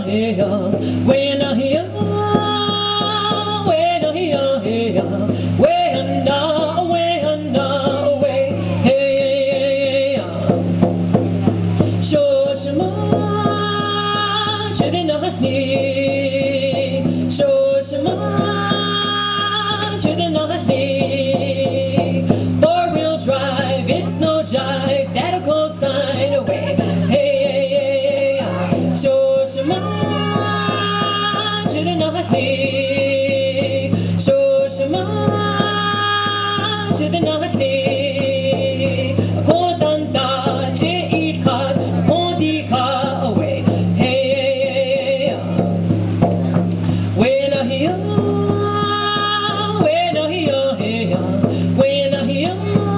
hey ya, way na here, way na here, hey ya, way na, way, hey ya. 说什么却在哪里？说什么却在哪里 ？4-wheel drive, it's no jive, that'll co-sign away. Hey, yeah. 说什么却在哪里？说什么却在哪里？空荡荡这一卡，空地卡 away. Hey, yeah. When I hear, when I hear, hey, yeah. When I hear,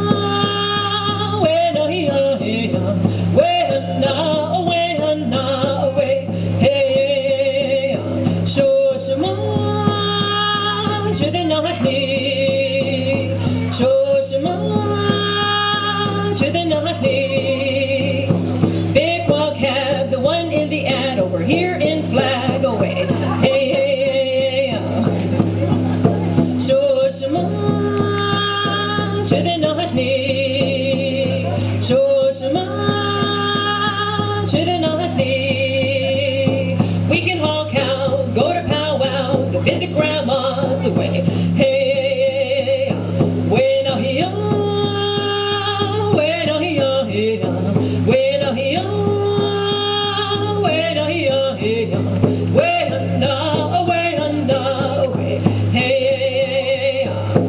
when I hear, hey, yeah. When I, away, hey, yeah. 说什么却在哪里？说什么却在哪里 ？Big wall cab, the one in the ad over here in Flag away. Hey, hey, hey, yeah. 说什么却在哪里？说什么却在哪里 ？We can haul cows, go to powwows, visit grandmas away. Hey, when I hear, when I hear, hey, when I hear, when I hear, hey, when I, away, hey,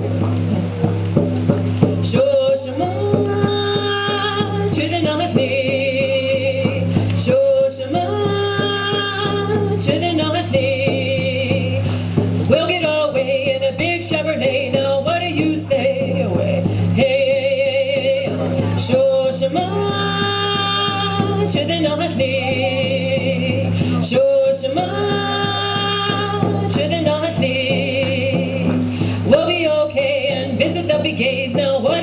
说什么却在哪里？说什么却在哪里 ？We'll get away in a big Chevrolet. Now what do you say? Away, hey, 说什么却在哪里？说什么却在哪里 ？We'll be okay and visit the big gays. Now what